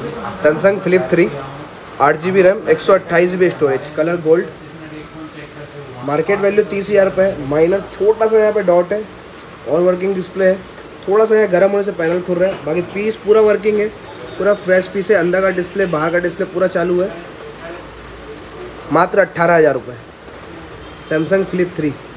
Samsung flip 3 8GB RAM 128GB storage, colour gold. Market value 30,000 रुपये है। Minor छोटा सा यहाँ पे डॉट है और वर्किंग डिस्प्ले है। थोड़ा सा यहाँ गर्म होने से पैनल खुल रहा है, बाकी पीस पूरा वर्किंग है, पूरा फ्रेश पीस है। अंदर का डिस्प्ले बाहर का डिस्प्ले पूरा चालू है। मात्र 18,000 रुपये सैमसंग फ्लिप 3।